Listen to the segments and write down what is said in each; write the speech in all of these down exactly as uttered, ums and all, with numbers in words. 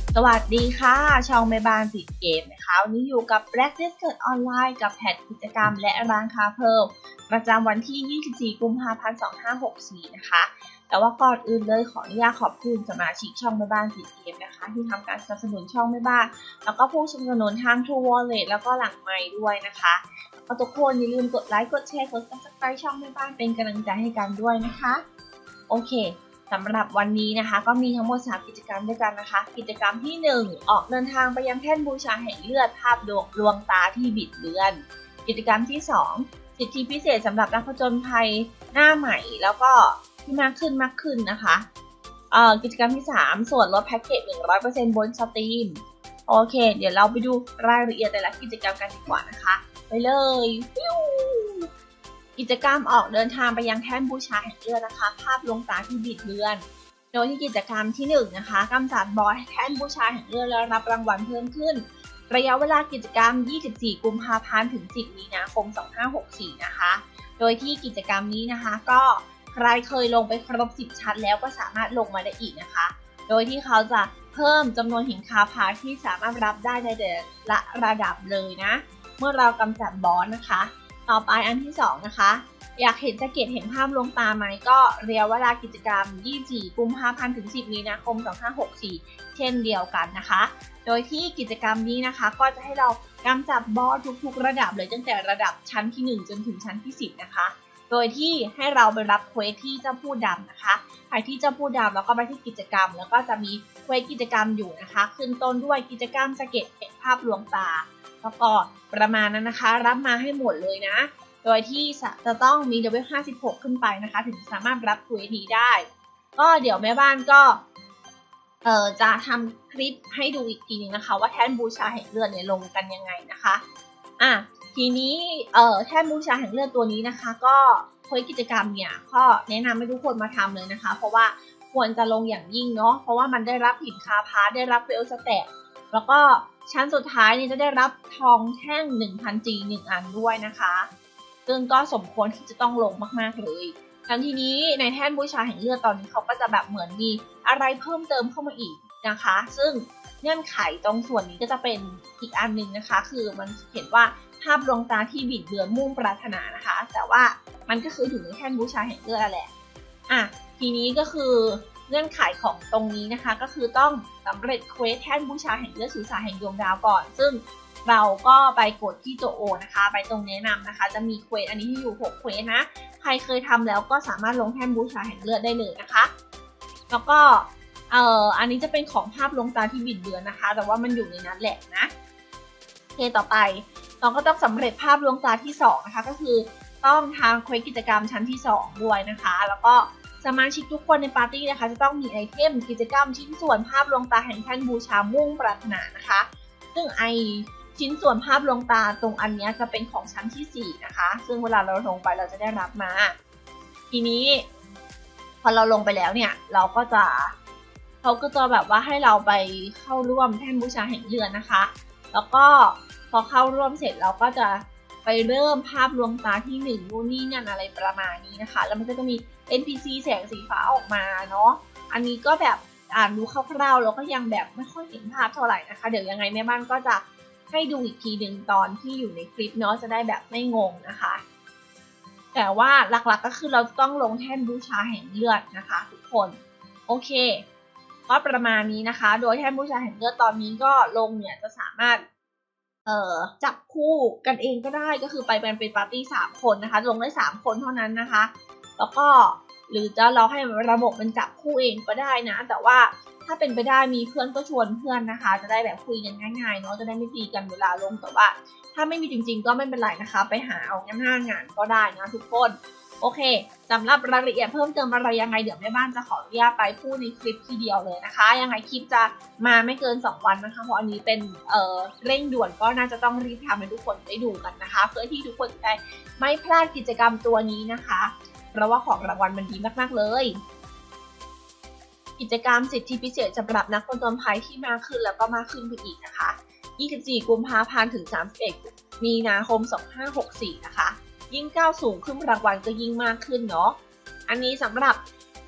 สวัสดีค่ะชาวแม่บ้านติดเกมนะคะวันนี้อยู่กับ Practice เกิดออนไลน์กับแพทกิจกรรมและร้านค้าเพิ่มประจำวันที่ ยี่สิบสี่ กุมภาพันธ์ สองพันห้าร้อยหกสิบสี่ นะคะแต่ว่าก่อนอื่นเลยขออนุญาตขอบคุณสมาชิกช่องแม่บ้านติดเกมนะคะที่ทำการสนับสนุนช่องแม่บ้านแล้วก็ผู้สนับสนุนทาง True Wallet แล้วก็หลังไมค์ด้วยนะคะแล้วทุกคนอย่าลืมกดไลค์กดแชร์กด Subscribe ช่องแม่บ้านเป็นกำลังใจให้กันด้วยนะคะโอเคสำหรับวันนี้นะคะก็มีทั้งหมดสามกิจกรรมด้วยกันนะคะกิจกรรมที่หนึ่งออกเดินทางไปยังแท่นบูชาแห่งเลือดภาพดวงดวงตาที่บิดเบือนกิจกรรมที่สองสิทธิพิเศษสำหรับนักผจญภัยหน้าใหม่แล้วก็ที่มากขึ้นมากขึ้นนะคะเอ่อกิจกรรมที่สามส่วนลดแพ็กเกจ หนึ่งร้อยเปอร์เซ็นต์ บนสตรีมโอเคเดี๋ยวเราไปดูรายละเอียดแต่ละกิจกรรมกันดีกว่านะคะไปเลยกิจกรรมออกเดินทางไปยังแท่นบูชาแห่งเลือดนะคะภาพดวงตาที่บิดเบือนโดยที่กิจกรรมที่หนึ่งนะคะกำจัดบอสแท่นบูชาแห่งเลือดแล้วรับรางวัลเพิ่มขึ้นระยะเวลากิจกรรมยี่สิบสี่กุมภาพันธ์ถึงสิบมีนาคมสองพันห้าร้อยหกสิบสี่นะคะโดยที่กิจกรรมนี้นะคะก็ใครเคยลงไปครบสิบชั้นแล้วก็สามารถลงมาได้อีกนะคะโดยที่เขาจะเพิ่มจำนวนหินคาพาที่สามารถรับได้ในแต่ละระดับเลยนะเมื่อเรากำจัดบอสนะคะต่อไปอันที่สองนะคะอยากเห็นจะเก็ตเห็นภาพลวงตาไหมก็ระยะเวลากิจกรรมยี่สิบสี่กุมภาพันธ์ถึงสิบมีนาคมสองพันห้าร้อยหกสิบสี่เช่นเดียวกันนะคะโดยที่กิจกรรมนี้นะคะก็จะให้เรากำจัดบอสทุกๆระดับเลยตั้งแต่ระดับชั้นที่หนึ่งจนถึงชั้นที่สิบนะคะโดยที่ให้เราไปรับเควสที่เจ้าพูดดำนะคะไปที่เจ้าพูดดำแล้วก็ไปที่กิจกรรมแล้วก็จะมีเควสกิจกรรมอยู่นะคะขึ้นต้นด้วยกิจกรรมสเก็ตเห็นภาพลวงตาแล้วก็ประมาณนั้นนะคะรับมาให้หมดเลยนะโดยที่จะต้องมีเลเวลห้าสิบหกขึ้นไปนะคะถึงสามารถรับเควสนี้ได้ก็เดี๋ยวแม่บ้านก็เอ่อจะทำคลิปให้ดูอีกทีนึงนะคะว่าแท่นบูชาแห่งเลือดเนี่ยลงกันยังไงนะคะอ่ะทีนี้เอ่อแท่นบูชาแห่งเลือดตัวนี้นะคะก็เควสกิจกรรมเนี่ยก็แนะนำให้ทุกคนมาทำเลยนะคะเพราะว่าควรจะลงอย่างยิ่งเนาะเพราะว่ามันได้รับหินคาพาได้รับเวลสแตทแล้วก็ชั้นสุดท้ายเนี่ยจะได้รับทองแท่ง หนึ่งพัน จี หนึ่งอันด้วยนะคะซึ่งก็สมควรที่จะต้องลงมากๆเลยทั้งทีนี้ในแท่นบูชาแห่งเลือดตอนนี้เขาก็จะแบบเหมือนมีอะไรเพิ่มเติมเข้ามาอีกนะคะซึ่งเงื่อนไขตรงส่วนนี้ก็จะเป็นอีกอันนึงนะคะคือมันเห็นว่าภาพดวงตาที่บิดเบือนมุ่งปรารถนานะคะแต่ว่ามันก็คืออยู่ในแท่นบูชาแห่งเลือดแหละอ่ะทีนี้ก็คือเงื่อนไขของตรงนี้นะคะก็คือต้องสำเร็จเควสแท่นบูชาแห่งเลือดสื่อสารแห่งดวงดาวก่อนซึ่งเราก็ไปกดที่ตัวโอนะคะไปตรงแนะนำนะคะจะมีเควสอันนี้ที่อยู่หกเควสนะใครเคยทำแล้วก็สามารถลงแท่นบูชาแห่งเลือดได้เลยนะคะแล้วก็เอ่ออันนี้จะเป็นของภาพลวงตาที่บิดเบือนนะคะแต่ว่ามันอยู่ในนั้นแหละนะโอเคต่อไปเราก็ต้องสำเร็จภาพลวงตาที่สองนะคะก็คือต้องทางเควสกิจกรรมชั้นที่สองด้วยนะคะแล้วก็สมาชิกทุกคนในปาร์ตี้นะคะจะต้องมีไอเทมกิจกรรมชิ้นส่วนภาพลวงตาแห่งแท่นบูชามุ่งปรารถนานะคะซึ่งไอชิ้นส่วนภาพลวงตาตรงอันนี้จะเป็นของชั้นที่สี่นะคะซึ่งเวลาเราลงไปเราจะได้รับมาทีนี้พอเราลงไปแล้วเนี่ยเราก็จะเขาก็จะแบบว่าให้เราไปเข้าร่วมแท่นบูชาแห่งเลือดนะคะแล้วก็พอเข้าร่วมเสร็จเราก็จะไปเริ่มภาพลวงตาที่หนึ่งนู่นนี่นั่นอะไรประมาณนี้นะคะแล้วมันก็จะมี เอ็น พี ซี แสงสีฟ้าออกมาเนาะอันนี้ก็แบบอ่านดูคร่าวๆแล้วก็ยังแบบไม่ค่อยเห็นภาพเท่าไหร่นะคะเดี๋ยวยังไงแม่บ้านก็จะให้ดูอีกทีหนึ่งตอนที่อยู่ในคลิปเนาะจะได้แบบไม่งงนะคะแต่ว่าหลักๆก็คือเราต้องลงแท่นบูชาแห่งเลือดนะคะทุกคนโอเคก็ประมาณนี้นะคะโดยแท่นบูชาแห่งเลือดตอนนี้ก็ลงเนี่ยจะสามารถเอ่อจับคู่กันเองก็ได้ก็คือไปเป็นเป็นปาร์ตี้สามคนนะคะลงได้สามคนเท่านั้นนะคะแล้วก็หรือจะเราให้ระบบมันจับคู่เองก็ได้นะแต่ว่าถ้าเป็นไปได้มีเพื่อนก็ชวนเพื่อนนะคะจะได้แบบคุยกันง่ายๆเนาะจะได้ไม่ตีกันเวลาลงแต่ว่าถ้าไม่มีจริงๆก็ไม่เป็นไรนะคะไปหาเอาหน้างานก็ได้นะทุกคนโอเคสำหรับรายละเอียดเพิ่มเติมอะไรยังไงเดี๋ยวแม่บ้านจะขออนุญาตไปพูดในคลิปทีเดียวเลยนะคะยังไงคลิปจะมาไม่เกินสองวันนะคะเพราะอันนี้เป็นเอ่อเร่งด่วนก็น่าจะต้องรีบทำให้ทุกคนได้ดูกันนะคะเพื่อที่ทุกคนจะได้ไม่พลาดกิจกรรมตัวนี้นะคะเพราะว่าของรางวัลมันดีมากๆเลยกิจกรรมสิทธิพิเศษสำหรับนักผจญภัยที่มากขึ้นแล้วก็มากขึ้นไปอีกนะคะยี่สิบสี่กุมภาพันธ์ถึงสามสิบเอ็ดมีนาคมสองพันห้าร้อยหกสิบสี่นะคะยิ่งก้าวสูงขึ้นรางวัลก็ยิ่งมากขึ้นเนาะอันนี้สำหรับ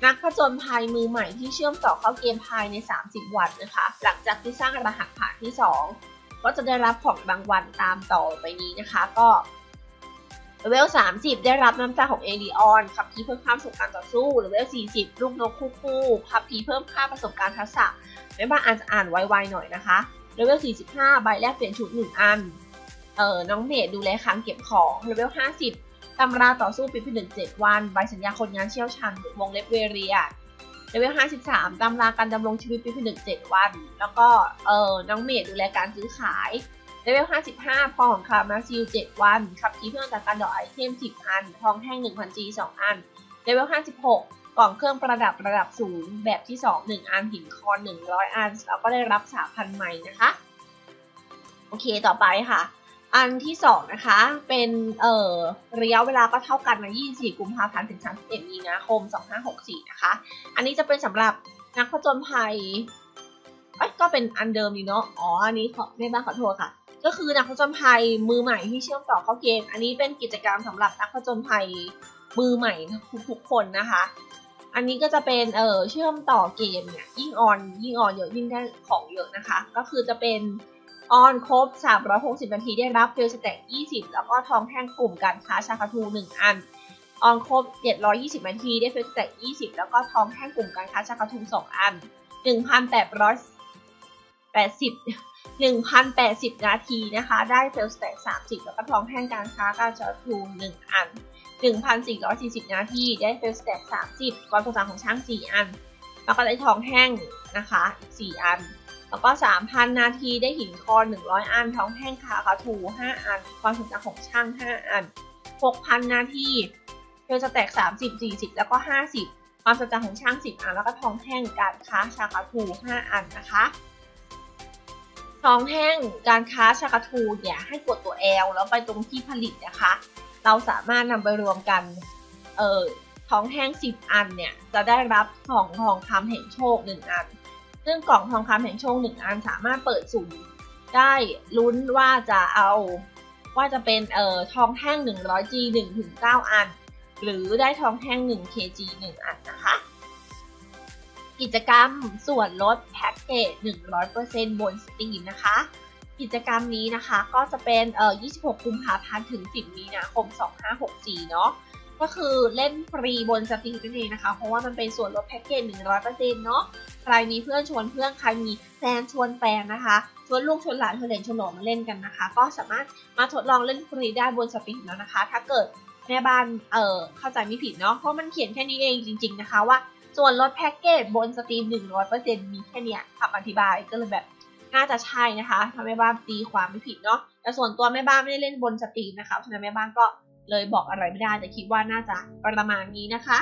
นักผจญภัยมือใหม่ที่เชื่อมต่อเข้าเกมภายในสามสิบวันนะคะหลังจากที่สร้างรหัสผ่านที่สองก็จะได้รับของรางวัลตามต่อไปนี้นะคะก็เลเวลสามสิบได้รับน้ำตาของเอลิออนขับพีเพิ่มค่าประสบการณ์ต่อสู้เลเวลสี่สิบลูกนกคู่คู่ขับพีเพิ่มค่าประสบการณ์ทักษะไม่บ้างอ่านอ่านไวๆหน่อยนะคะเลเวลสี่สิบห้าใบแลกเปลี่ยนชุดหนึ่งอันเอ่อน้องเมดดูแลคลังเก็บของเลเวลห้าสิบตำราต่อสู้ปีผนึกเจ็ดวันใบสัญญาคนงานเชี่ยวชาญวงเล็บเวเรียเลเวลห้าสิบสามตำราการดำรงชีวิตปีผนึกเจ็ดวันแล้วก็เอ่อน้องเมดดูแลการซื้อขายเลเวลห้าสิบห้าพอของคามาซิลเจ็ดวันขับทีเพื่อจากการดอกไอเทมสิบอันทองแท่ง หนึ่งพัน จี สองอันเลเวลห้าสิบหกกล่องเครื่องประดับระดับสูงแบบที่สอง หนึ่งอันหินคอนหนึ่งร้อยอันแล้วก็ได้รับ สามพัน ไมล์นะคะโอเคต่อไปค่ะอันที่สองนะคะเป็นเอ่อระยะเวลาก็เท่ากันนะยี่สิบสี่กุมภาพันธ์ถึงสามสิบเอ็ดมีนาคมสองพันห้าร้อยหกสิบสี่นะคะอันนี้จะเป็นสำหรับนักผจญภัยเอ้ยก็เป็นอันเดิมดีเนาะอ๋ออันนี้ขอไม่บ้าขอโทษค่ะก็คือนักผจญภัยมือใหม่ที่เชื่อมต่อเข้าเกมอันนี้เป็นกิจกรรมสำหรับนักผจญภัยมือใหม่ทุกๆคนนะคะอันนี้ก็จะเป็นเอ่อเชื่อมต่อเกมเนี่ยยิ่งออนยิ่งออนเยอะยิ่งได้ของเยอะนะคะก็คือจะเป็นออนครบสามร้อยหกสิบนาทีได้รับเฟลสแต็กยี่สิบแล้วก็ทองแท่งกลุ่มการค้าชาคาทูหนึ่งอันออนครบเจ็ดร้อยยี่สิบนาทีได้เฟลสแต็กยี่สิบแล้วก็ทองแท่งกลุ่มการค้าชาคาทูสองอัน หนึ่งพันแปดร้อยแปดสิบ หนึ่งพันแปดสิบนาทีนะคะได้เฟลสแต็กสามสิบแล้วก็ทองแท่งการค้าการชาคาทูหนึ่งอัน หนึ่งพันสี่ร้อยสี่สิบนาทีได้เฟลสแต็กสามสิบกองตัวสามของช่างสี่อันแล้วก็ได้ทองแท่งนะคะอีกสี่อันแล้วก็ สามพัน นาทีได้หินคอนหนึ่งร้อยอันทองแท่งคาคาทูห้าอันความสนใจของช่างห้าอัน หกพัน นาทีเฟลสแต็กสามสิบ สี่สิบแล้วก็ห้าสิบความสนใจของช่างสิบอันแล้วก็ทองแท่งการค้าชาคาทูห้าอันนะคะทองแท่งการค้าชาคาทูเนี่ยให้กดตัว L แล้วไปตรงที่ผลิตนะคะเราสามารถนำไปรวมกันเอ่อทองแท่งสิบอันเนี่ยจะได้รับของทองคำแห่งโชคหนึ่งอันซึ่งกล่องทองคำแห่งโชคหนึ่งอันสามารถเปิดสุ่มได้ลุ้นว่าจะเอาว่าจะเป็นเอ่อทองแท่ง หนึ่งร้อยจี หนึ่งถึงเก้า อันหรือได้ทองแท่ง หนึ่งเคจี หนึ่งอันนะคะกิจกรรมส่วนลดแพ็กเกจ หนึ่งร้อยเปอร์เซ็นต์ บน Steam นะคะกิจกรรมนี้นะคะก็จะเป็นเอ่อยี่สิบหกกุมภาพันธ์ถึงสิบมีนาคมสองพันห้าร้อยหกสิบสี่เนาะก็คือเล่นฟรีบน Steam นั่นเองนะคะเพราะว่ามันเป็นส่วนลดแพ็กเกจ หนึ่งร้อยเปอร์เซ็นต์ เนาะใครมีเพื่อนชวนเพื่อนใครมีแฟนชวนแฟนนะคะชวนลูกชวนหลานชวนเหลนชวนหลานมาเล่นกันนะคะก็สามารถมาทดลองเล่นฟรีได้บน Steam แล้วนะคะถ้าเกิดแม่บ้านเอ่อเข้าใจไม่ผิดเนาะเพราะมันเขียนแค่นี้เองจริงๆนะคะว่าส่วนลดแพ็กเกจบน Steam หนึ่งร้อยเปอร์เซ็นต์ มีแค่เนี้ยคำอธิบายก็เลยแบบน่าจะใช่นะคะถ้าแม่บ้านตีความไม่ผิดเนาะแต่ส่วนตัวแม่บ้านไม่ได้เล่นบน Steam นะคะฉะนั้นแม่บ้านก็เลยบอกอะไรไม่ได้แต่คิดว่าน่าจะประมาณนี้นะคะ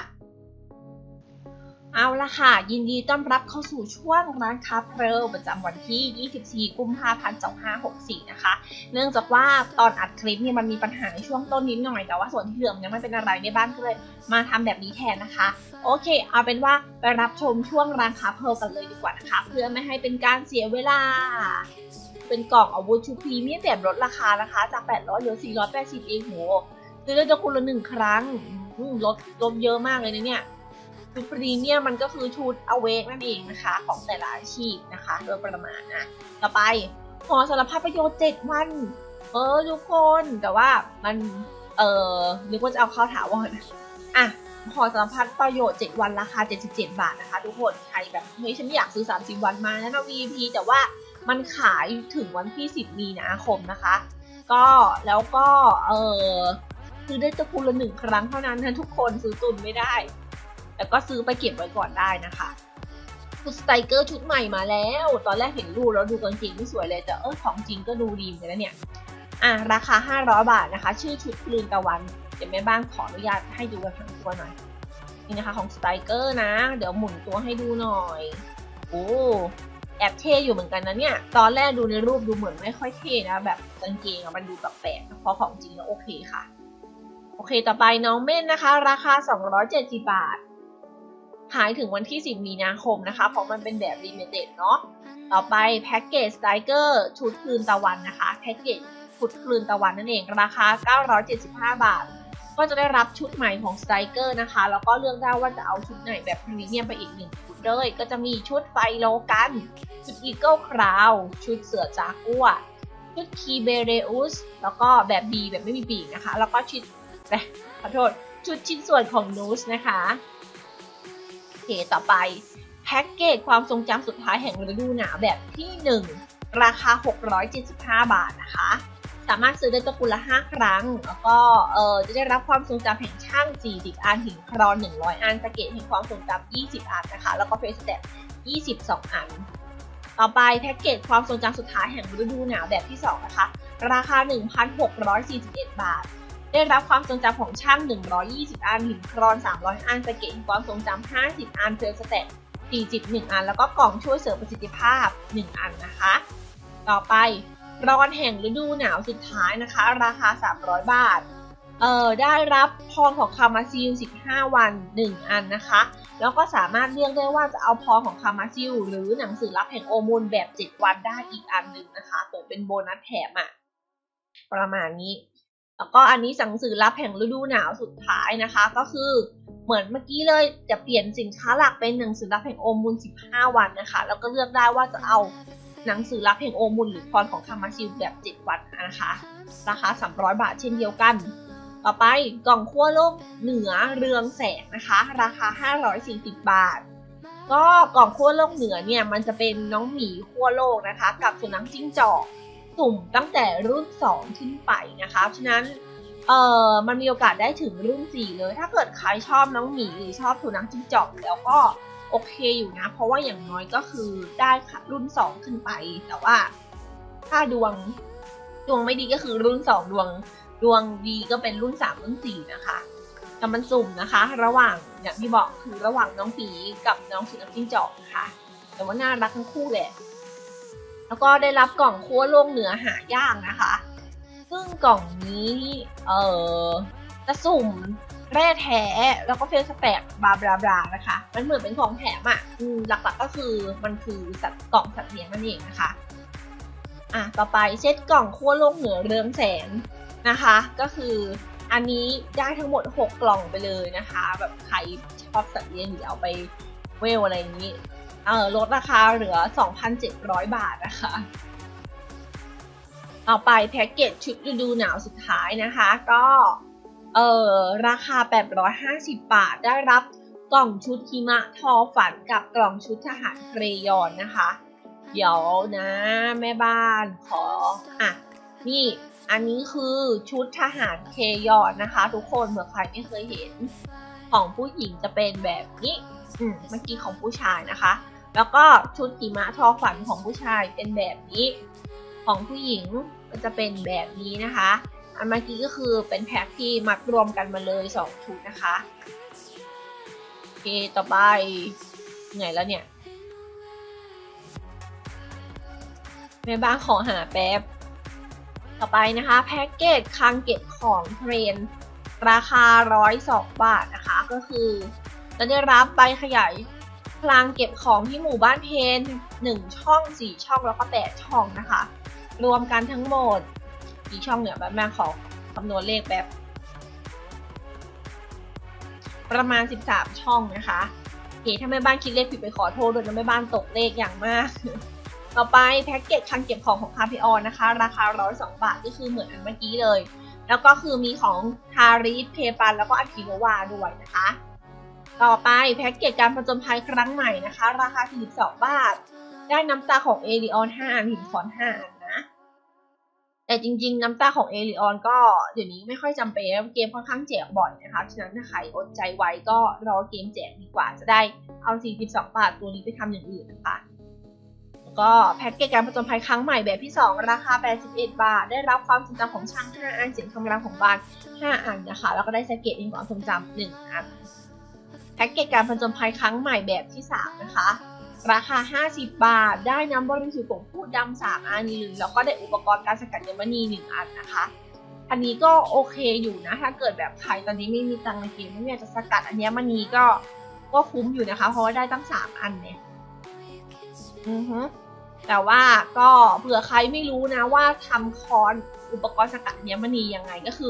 เอาละค่ะยินดีต้อนรับเข้าสู่ช่วงร้านค้าเพลินประจำวันที่ยี่สิบสี่กุมภาพันธ์สองพันห้าร้อยหกสิบสี่นะคะเนื่องจากว่าตอนอัดคลิปเนี่ยมันมีปัญหาในช่วงต้นนิดหน่อยแต่ว่าส่วนที่เหลือเนี่ยไม่เป็นอะไรในบ้านก็เลยมาทำแบบนี้แทนนะคะโอเคเอาเป็นว่าไปรับชมช่วงร้านค้าเพลินกันเลยดีกว่านะคะเพื่อไม่ให้เป็นการเสียเวลาเป็นกล่องอาวุธชุดพรีเมียมแบบลดราคานะคะจากแปดร้อยเหลือสี่ร้อยแปดสิบเองโหซื้อได้จะคนละหนึ่งครั้งลดลดเยอะมากเลยนะเนี่ยชุดพรีเมียมมันก็คือชุดอเวกนั่นเองนะคะของแต่ละอาชีพนะคะโดยประมาณนะต่อไปหอสารพัดประโยชน์เจ็ดวันเออทุกคนแต่ว่ามันเออนึกว่าจะเอาเข้าถาวรอ่ะหอสารพัดประโยชน์เจ็ดวันราคาเจ็ดสิบเจ็ดบาทนะคะทุกคนใครแบบเฮ้ยฉันไม่อยากซื้อสามสิบวันมานะ วี ไอ พี แต่ว่ามันขายถึงวันที่สิบมีนาคมนะคะก็แล้วก็เออซื้อได้ตะกูลละหนึ่งครั้งเท่านั้นนะทุกคนซื้อตุนไม่ได้แต่ก็ซื้อไปเก็บไว้ก่อนได้นะคะชุดสไตรเกอร์ชุดใหม่มาแล้วตอนแรกเห็นรูปแล้วดูกางเกงไม่สวยเลยแต่เออของจริงก็ดูดีเหมือนกันนะเนี่ยอ่ะราคาห้าร้อยบาทนะคะชื่อชุดคลืนตะวันเดี๋ยวแม่บ้านขออนุญาตให้ดูกันทั้งตัวหน่อยนี่นะคะของสไตรเกอร์นะเดี๋ยวหมุนตัวให้ดูหน่อยโอ้แอบเท่อยู่เหมือนกันนะเนี่ยตอนแรกดูในรูปดูเหมือนไม่ค่อยเท่นะแบบกางเกงมันดูแปลกๆเพราะของจริงแล้วโอเคค่ะโอเคต่อไปน้องเม่นนะคะราคาสองร้อยเจ็ดสิบบาทขายถึงวันที่สิบมีนาคมนะคะเพราะมันเป็นแบบลิมิเต็ดเนาะต่อไปแพ็กเกจสไตรเกอร์ชุดคลืนตะวันนะคะแพ็กเกจชุดคลืนตะวันนั่นเองราคาเก้าร้อยเจ็ดสิบห้าบาทก็ก็จะได้รับชุดใหม่ของสไตรเกอร์นะคะแล้วก็เลือกได้ว่าจะเอาชุดไหนแบบพรีเมียมไปอีกหนึ่งชุดเลยก็จะมีชุดไฟโลกันชุดอีเกิลคราวชุดเสือจากัวชุดคีเบเรอุสแล้วก็แบบบีแบบไม่มีปีกนะคะแล้วก็ชุดขอโทษชุดชิ้นส่วนของนูสนะคะโอเคต่อไปแพ็กเกจความทรงจำสุดท้ายแห่งฤดูหนาวแบบที่หนึ่งราคาหกร้อยเจ็ดสิบห้าบาทนะคะสามารถซื้อได้ตัวกุละห้าครั้งแล้วก็เออจะได้รับความทรงจำแห่งช่างสี่สิบอันหินครอนหนึ่งร้อยอันสเกตแห่งความทรงจำยี่สิบอันนะคะแล้วก็เฟสแตทยี่สิบสองอันต่อไปแพ็กเกจความทรงจำสุดท้ายแห่งฤดูหนาวแบบที่สองนะคะราคา หนึ่งพันหกร้อยสี่สิบเอ็ด บาทได้รับความทรงจำของช่างหนึ่งร้อยยี่สิบอันหินครอนสามร้อยอันสเกตแห่งความทรงจำห้าสิบอันเฟสแตทสี่สิบหนึ่งอันแล้วก็กล่องช่วยเสริมประสิทธิภาพหนึ่งอันนะคะต่อไปรอนแห่งฤดูหนาวสุดท้ายนะคะราคาสามร้อยบาทเอ่อได้รับพรของคามาซิลสิบห้าวันหนึ่งอันนะคะแล้วก็สามารถเลือกได้ว่าจะเอาพรของคามาซิลหรือหนังสือลับแห่งโอมูลแบบเจ็ดวันได้อีกอันหนึ่งนะคะเปิดเป็นโบนัสแถมอะประมาณนี้แล้วก็อันนี้หนังสือลับแห่งฤดูหนาวสุดท้ายนะคะก็คือเหมือนเมื่อกี้เลยจะเปลี่ยนสินค้าหลักเป็นหนังสือลับแห่งโอมูลสิบห้าวันนะคะแล้วก็เลือกได้ว่าจะเอาหนังสือลับแห่งโอมูลหรือพรของคามาซิลแบบเจ็ดวันนะคะราคาสามร้อยบาทเช่นเดียวกันต่อไปกล่องขั้วโลกเหนือเรืองแสงนะคะราคาห้าร้อยสี่สิบบาทก็กล่องขั้วโลกเหนือเนี่ยมันจะเป็นน้องหมีขั้วโลกนะคะกับสุนัขจิ้งจอกสุ่มตั้งแต่รุ่นสองขึ้นไปนะคะฉะนั้นเอ่อมันมีโอกาสได้ถึงรุ่นสี่เลยถ้าเกิดใครชอบน้องหมีหรือชอบสุนัขจิ้งจอกแล้วก็โอเคอยู่นะเพราะว่าอย่างน้อยก็คือได้รุ่นสองขึ้นไปแต่ว่าถ้าดวงดวงไม่ดีก็คือรุ่นสองดวงดวงดีก็เป็นรุ่นสามรุ่นสี่นะคะแต่มันสุ่มนะคะระหว่างอย่างที่บอกคือระหว่างน้องปีกับน้องสุนัขจิ้งจอกนะคะแต่ว่าน่ารักทั้งคู่แหละแล้วก็ได้รับกล่องขั้วโลกเหนือหายากนะคะซึ่งกล่องนี้เอ่อจะสุ่มแร่แท้แล้วก็เฟสแปกบลาบลาบลานะคะมันเหมือนเป็นของแถมอ่ะหลักๆก็คือมันคือสัตว์กล่องสัตว์เลี้ยงนั่นเองนะคะอ่ะต่อไปเซตกล่องขั้วโลกเหนือเรืองแสงนะคะก็คืออันนี้ได้ทั้งหมดหกกล่องไปเลยนะคะแบบใครชอบสัตว์เลี้ยงหรือเอาไปเวลอะไรอย่างนี้เออลดราคาเหลือ สองพันเจ็ดร้อย บาทนะคะต่อไปแพ็กเกจชุดฤดูหนาวสุดท้ายนะคะก็เออราคาแปดร้อยห้าสิบบาทได้รับกล่องชุดหิมะทอฝันกับกล่องชุดทหารเกรยอนนะคะเดี๋ยวนะแม่บ้านขออ่ะนี่อันนี้คือชุดทหารเคยอนนะคะทุกคนเผื่อใครไม่เคยเห็นของผู้หญิงจะเป็นแบบนี้อืมเมื่อกี้ของผู้ชายนะคะแล้วก็ชุดหิมะทอฝันของผู้ชายเป็นแบบนี้ของผู้หญิงก็จะเป็นแบบนี้นะคะอันเมื่อกี้ก็คือเป็นแพ็คที่มัดรวมกันมาเลยสองชุดนะคะโอเคต่อไปไงแล้วเนี่ยแม่บ้านขอหาแป๊บต่อไปนะคะแพ็กเกจคลังเก็บของเทรนราคาหนึ่งร้อยสองบาทนะคะก็คือจะได้รับใบขยายคลังเก็บของที่หมู่บ้านเพนหนึ่งช่องสี่ช่องแล้วก็แปดช่องนะคะรวมกันทั้งหมดกี่ช่องเนี่ยแม่ขอคำนวณเลขแบบประมาณสิบสามช่องนะคะโอเคถ้าแม่บ้านคิดเลขผิดไปขอโทษด้วยนะแม่บ้านตกเลขอย่างมากต่อไปแพ็กเกจคลังเก็บของของคาพิออนนะคะราคาหนึ่งร้อยสองบาทก็คือเหมือนอันเมื่อกี้เลยแล้วก็คือมีของทาริสเพปันแล้วก็อากิโนวาด้วยนะคะต่อไปแพ็กเกจการผจญภัยครั้งใหม่นะคะราคาสี่สิบสองบาทได้น้ำตาของเอริออนห้าอันหินคอนห้าอันนะแต่จริงๆน้ำตาของเอริออนก็เดี๋ยวนี้ไม่ค่อยจำเป็นเกมค่อนข้างแจกบ่อยนะคะฉะนั้นถ้าใครอดใจไว้ก็รอเกมแจกดีกว่าจะได้เอาสี่สิบสองบาทตัวนี้ไปทำอย่างอื่นนะคะก็แพ็กเกจการผจญภัยครั้งใหม่แบบที่สองราคาแปดสิบเอ็ดบาทได้รับความทรงจำของช่างห้าอันเสียงคำรามของบานห้าอันนะคะแล้วก็ได้สเก็ตในความทรงจำหนึ่งอันแพ็กเกจการผจญภัยครั้งใหม่แบบที่สามนะคะราคาห้าสิบบาทได้น้ำบริสุทธิ์ของพูดดำสามอันหรือแล้วก็ได้อุปกรณ์การสกัดยมณีหนึ่งอันนะคะอันนี้ก็โอเคอยู่นะถ้าเกิดแบบใครตอนนี้ไม่มีตังค์ในเกมไม่อยากจะสกัดอันนี้มันนี้ก็ก็คุ้มอยู่นะคะเพราะว่าได้ตั้งสามอันเนี่ยอือฮึแต่ว่าก็เผื่อใครไม่รู้นะว่าทำคอนอุปกรณ์สกัดเนี้ยมันนียังไงก็คือ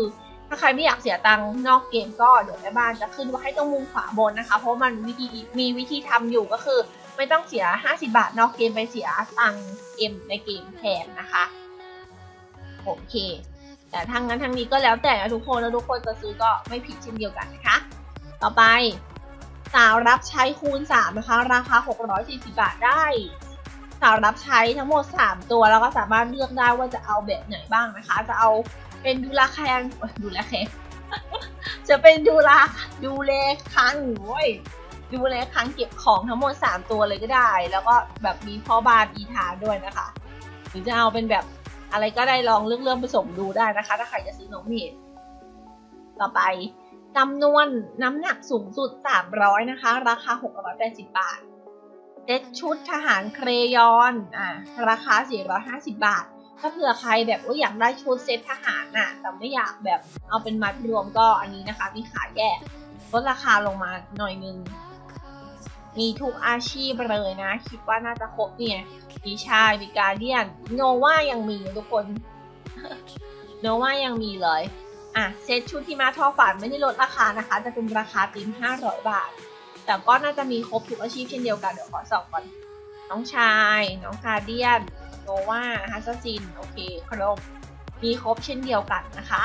ถ้าใครไม่อยากเสียตังค์นอกเกมก็เดี๋ยวแม่บ้านจะขึ้นไว้ให้ตรงมุมขวาบนนะคะเพราะมันวิธีมีวิธีทำอยู่ก็คือไม่ต้องเสียห้าสิบบาทนอกเกมไปเสียตังค์เกมในเกมแทนนะคะโอเคแต่ทางนั้นทางนี้ก็แล้วแต่ทุกคนแล้วทุกคนจะซื้อก็ไม่ผิดเช่นเดียวกันนะคะต่อไปสาวรับใช้คูณสามนะคะราคาหกร้อยสี่สิบบาทได้สาวรับใช้ทั้งหมดสามตัวแล้วก็สามารถเลือกได้ว่าจะเอาแบบไหนบ้างนะคะจะเอาเป็นดูลาแคนดูลาแคนจะเป็นดูลาดูเลคังโว้ยดูเลคังเก็บของทั้งหมดสามตัวเลยก็ได้แล้วก็แบบมีพ่อบานอีธาด้วยนะคะหรือจะเอาเป็นแบบอะไรก็ได้ลองเลือกเลือกผสมดูได้นะคะถ้าใครจะซื้อน้องเมดต่อไปจำนวนน้ำหนักสูงสุดสามร้อยนะคะราคาหกร้อยแปดสิบบาทเซ็ตชุดทหารเครยอนอ่ะราคาสี่ร้อยห้าสิบบาทถ้าเผื่อใครแบบว่าอยากได้ชุดเซ็ตทหารน่ะแต่ไม่อยากแบบเอาเป็นมัดรวมก็อันนี้นะคะมีขายแยกลดราคาลงมาหน่อยนึงมีทุกอาชีพเลยนะคิดว่าน่าจะครบเนี่ยมีชายมีการเดียนโนว่ายังมีทุกคน โนว่ายังมีเลยอ่ะเซ็ตชุดที่มาทอฝันไม่ได้ลดราคานะคะจะเป็นราคาติมห้าร้อยบาทแต่ก็น่าจะมีครบทุกอาชีพเช่นเดียวกันเดี๋ยวขอสอบก่อนน้องชายน้องคาเดียนโนว่าฮัสซินโอเคครบมีครบเช่นเดียวกันนะคะ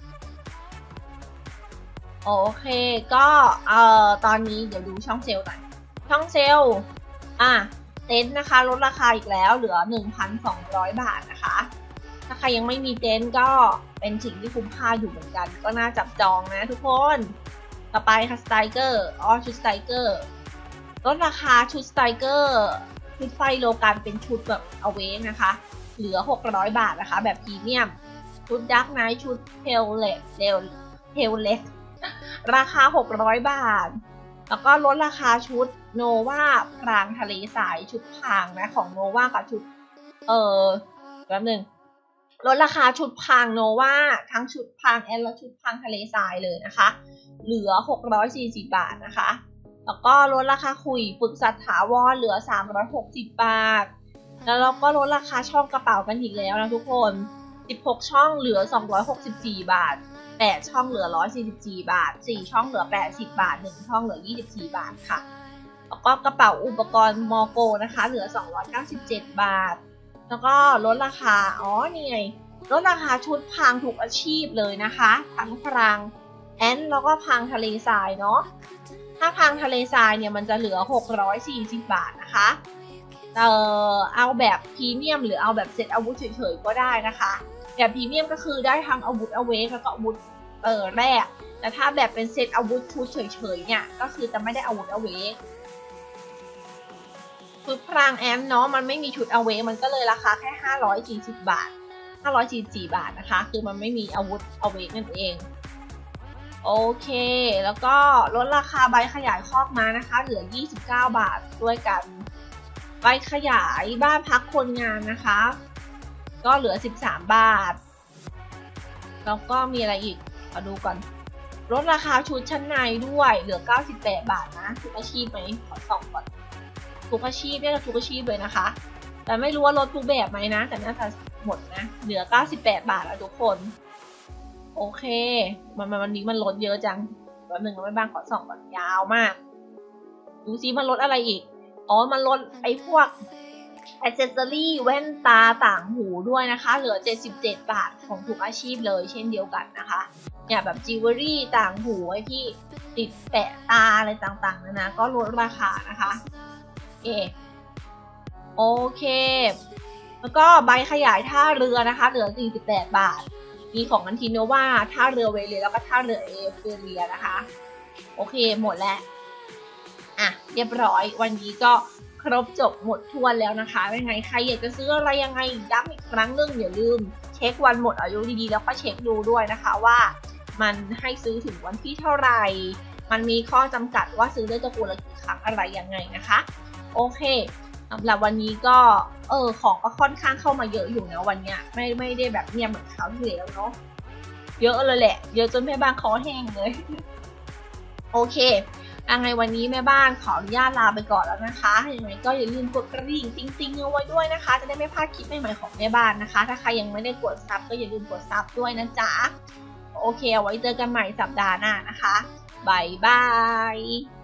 โอเคก็เอ่อตอนนี้เดี๋ยวดูช่องเซลล์หน่อยช่องเซลล์อ่ะเต็นท์นะคะลดราคาอีกแล้วเหลือ หนึ่งพันสองร้อย บาทนะคะถ้าใครยังไม่มีเต็นท์ก็เป็นสิ่งที่คุ้มค่าอยู่เหมือนกันก็น่าจับจองนะทุกคนต่อไปค่ะสไตรเกอร์อ๋อชุดสไตรเกอร์ลดราคาชุดสไตรเกอร์ชุดไฟโลกันเป็นชุดแบบเอาเวงนะคะเหลือหกร้อยบาทนะคะแบบพรีเมียมชุดดักไนท์ชุดเพลเลตเดลเพลเลตราคาหกร้อยบาทแล้วก็ลดราคาชุดโนวาพรางทะเลสายชุดพรางนะของโนวากับชุดเออแป๊บนึงลดราคาชุดพรางโนวาทั้งชุดพรางแอนและชุดพรางทะเลทรายเลยนะคะเหลือหกร้อยสี่สิบบาทนะคะแล้วก็ลดราคาคุยฝึกสัตว์ถาวรเหลือสามร้อยหกสิบบาทแล้วเราก็ลดราคาช่องกระเป๋ากันอีกแล้วนะทุกคนสิบหกช่องเหลือสองร้อยหกสิบสี่บาทแปดช่องเหลือหนึ่งร้อยสี่สิบสี่บาทสี่ช่องเหลือแปดสิบบาทหนึ่งช่องเหลือยี่สิบสี่บาทค่ะแล้วก็กระเป๋าอุปกรณ์มอโกนะคะเหลือสองร้อยเก้าสิบเจ็ดบาทแล้วก็ลดราคาอ๋อนี่ไงลดราคาชุดพรางทุกอาชีพเลยนะคะทั้งพรางแอนแล้วก็พรางทะเลทรายเนาะถ้าพรางทะเลทรายเนี่ยมันจะเหลือหกร้อยสี่สิบบาทนะคะเออเอาแบบพรีเมียมหรือเอาแบบเซตอาวุธเฉยๆก็ได้นะคะแบบพรีเมียมก็คือได้ทั้งอาวุธเอาเวกแล้วก็อาวุธเออแรกแต่ถ้าแบบเป็นเซตอาวุธชุดเฉยๆเนี่ยก็คือจะไม่ได้อาวุธเอาเวกชุดพรางแอนเนาะมันไม่มีชุดเอาเวกมันก็เลยราคาแค่ห้าร้อยสี่สิบบาทห้าร้อยสี่สิบสี่บาทนะคะคือมันไม่มีอาวุธเอาเวกนั่นเองโอเคแล้วก็ลดราคาใบขยายคอกม้านะคะเหลือยี่สิบเก้าบาทด้วยกันใบขยายบ้านพักคนงานนะคะก็เหลือสิบสามบาทแล้วก็มีอะไรอีกมาดูก่อนลดราคาชุดชั้นในด้วยเหลือเก้าสิบแปดบาทนะทุกอาชีพไหมขอส่องก่อนทุกอาชีพเนี่ยทุกอาชีพเลยนะคะแต่ไม่รู้ว่าลดทุกแบบไหมนะแต่น่าจะหมดนะเหลือเก้าสิบแปดบาทแล้วทุกคนโอเคมันมันวันนี้มันลดเยอะจังวันหนึ่งก็ไม่บ้างขอส่องก่อนยาวมากดูซิมันลดอะไรอีกอ๋อมันลดไอ้พวกแอคเซสซอรี่แว่นตาต่างหูด้วยนะคะเหลือเจ็ดสิบเจ็ดบาทของทุกอาชีพเลยเช่นเดียวกันนะคะเนี่ยแบบจิวเวลรี่ต่างหูไอ้ที่ติดแปะตาอะไรต่างๆนะนะก็ลดราคานะคะเอโอเคแล้วก็ใบขยายท่าเรือนะคะเหลือสี่สิบแปดบาทมีของอันทิโนวาท่าเรือเวเลียแล้วก็ท่าเรือเอเฟเรียนะคะโอเคหมดแล้วอ่ะเรียบร้อยวันนี้ก็ครบจบหมดทวนแล้วนะคะเป็นไงใครอยากจะซื้ออะไรยังไงย้ำอีกครั้งหนึ่งอย่าลืมเช็ควันหมดอายุดีๆแล้วก็เช็คดูด้วยนะคะว่ามันให้ซื้อถึงวันที่เท่าไหร่มันมีข้อจำกัดว่าซื้อได้ตระกูลละกี่ครั้งอะไรยังไงนะคะโอเคสำหรับวันนี้ก็เออของก็ค่อนข้างเข้ามาเยอะอยู่นะวันเนี้ยไม่ไม่ได้แบบเงียบเหมือนคราวที่แล้วเนาะเยอะเลยแหละเยอะจนแม่บ้านคอแห้งเลยโอเคยังไงวันนี้แม่บ้านขออนุญาตลาไปก่อนแล้วนะคะยังไงก็อย่าลืมกดกระดิ่งติ๊งๆเอาไว้ด้วยนะคะจะได้ไม่พลาดคลิปใหม่ๆของแม่บ้านนะคะถ้าใครยังไม่ได้กดซับก็อย่าลืมกดซับด้วยนะจ๊ะโอโอเคเอาไว้เจอกันใหม่สัปดาห์หน้านะคะบ๊ายบาย